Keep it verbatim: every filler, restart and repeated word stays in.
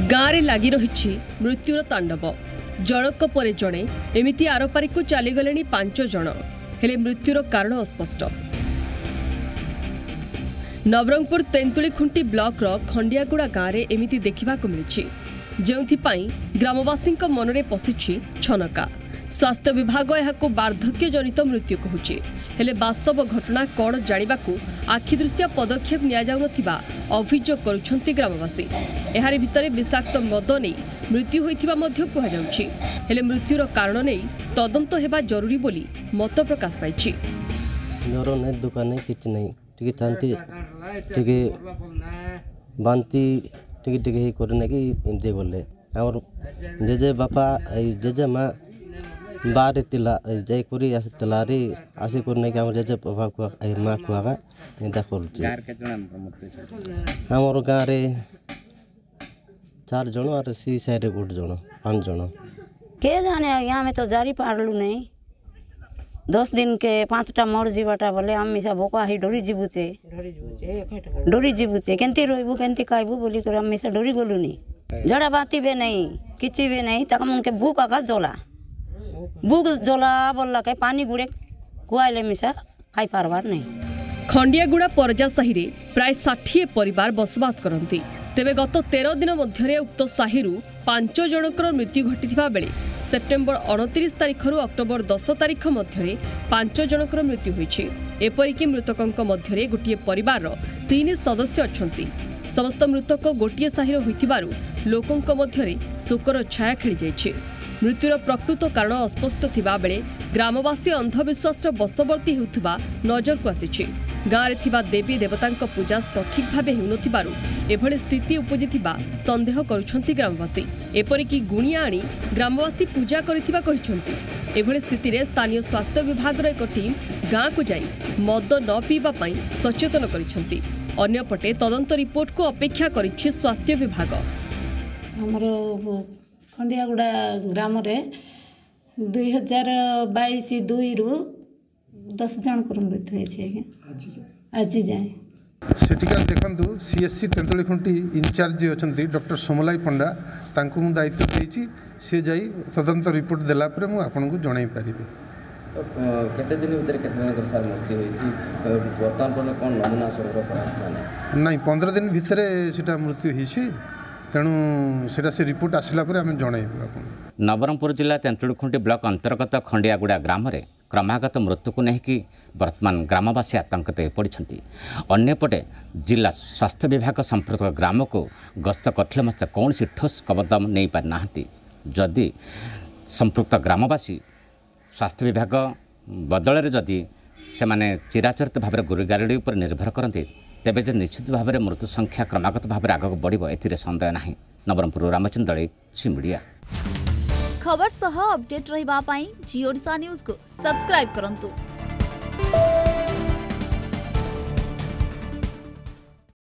गाँव लगी रही मृत्युर तांडव जनक पर जड़े एमती आरपारी को चलीगले पांच जन हेले मृत्युर कारण अस्पष्ट। नवरंगपुर तेंतुलीखुंटी ब्लॉक रो खंडियागुड़ा गाँव में एमती देखा मिली जो ग्रामवासी मनरे पशिछि छनका। स्वास्थ्य विभाग यह वार्धक्य जनित मृत्यु कहूछि हेले वास्तव घटना कौन जानिबाकु आखिदृश्य पदक्षेप नियाजाउनथिबा अभियोग करुछंती ग्रामवासी। एहारि भितरे विषाक्त मद नहीं मृत्यु होइथिबा मध्य कुहाजाउछि हेले मृत्युर कारण नहीं तदंत हेबा जरूरी बोली मत प्रकाश पाइछि। नरो नै दुकान नै किछ नै टिके शांति टिके बांती टिके टिके ही करने की इंते बोले और जेजे बापा जेजे माँ बारे तिला जय करी आसे तलारी आसे करने के हम जेजे बापा को माँ को आगा इंता करते हमारे गाँव रे चार जन और सी साइड गुड जन पांच जन के जाने यहाँ में तो जारी पाड़लू नहीं दस दिन के पांचटा मर जीवाटा बोले आम मिसा भोका ही डोरी जीबुते डोरी जीबुते केंती रोइबु केंती खाइबु बोली कर आम मिसा डोरी गलु नहीं जड़ा बाती बे नहीं किची बे नहीं तक उनके भूख आका जोला भूख जोला बोला के पानी गुड़े कुआले मिसा खाई पारबार नहीं। खंडियागुड़ा परजा साही रे प्राय षाठी परिवार बसवास करती तेबे गत तेरह दिन मध्य उक्त साहिरु पांच जनकर मृत्यु घटी बेले सेप्टेम्बर अणतीस तारीख रु अक्टोबर दस तारीख मध्य पांच जनकर मृत्यु होइछि। एपरिक मृतकों मध्य गोटे परिवार तीन सदस्य अछंती। समस्त मृतक गोटे साहिर होइथिबारु लोकंक मध्य शोकर छाया खेली जाइछि। मृत्युर प्रकृत कारण अस्पष्ट थिबा बेले ग्रामवासी अंधविश्वास बशवर्ती हेउथिबा नजर को आसिछि। गाँव में थिबा देवी देवतांक पूजा सठिक भाव हेउनथिबारु एभଳି स्थिति उपजिथिबा संदेह करुछंती ग्रामवासी। एपरिकी गुणिया आनी ग्रामवासी पूजा करिथिबा कहिछंती। एभଳି स्थिति रे स्थानीय स्वास्थ्य विभाग एक टीम गाँ को जाई मद न पीबा पई सचेतन करिछंती। अन्यपटे तदंत रिपोर्ट को अपेक्षा करिछि स्वास्थ्य विभाग। हमरो खंडियागुड़ा ग्राम रे दुई हजार बाईस दुई रु दस जन को मृत्यु होइछि आज जाए। सेठिकार देखु सीएससी तेंतुलीखुंटी इनचार्ज अच्छा डॉक्टर सोमलाई पंडा तांको मु दायित्व देइछि से जाई तदंत रिपोर्ट देला पर मु आपन को जणाई पारिबे। केते दिन भीतर केते जन सर मृत्यु होइछि वर्तमान पर कोन नमूना संग्रह करा नहीं पंद्रह दिन भीतर सेटा मृत्यु होइछि तेणु सेटा से रिपोर्ट आसिला पर आम जणाइबु आपन। नवरंगपुर जिला तेंतुलीखुंटी ब्लॉक अंतर्गत खंडियागुड़ा ग्राम रे क्रमागत मृत्यु को नहीं वर्तमान ग्रामवासी आतंकित हो पड़ती। अन्यपटे जिला स्वास्थ्य विभाग संपर्क ग्राम को गस्त करथिले मत कौन सी ठोस कदम नहीं पारि नाहंती। जदि संपृक्त ग्रामवासी स्वास्थ्य विभाग बदल रे जदि से माने चिराचरित भाव गुरुगारेडी उपर निर्भर करते तेबे जे निश्चित भाव में मृत्यु संख्या क्रमागत भाव आगक बढ़िबो एथिरे संदेह नहीं। नवरंगपुर रामचंद्र मीडिया खबर सह अपडेट रहिबा पाई जी ओडिशा न्यूज को सब्सक्राइब करंतु।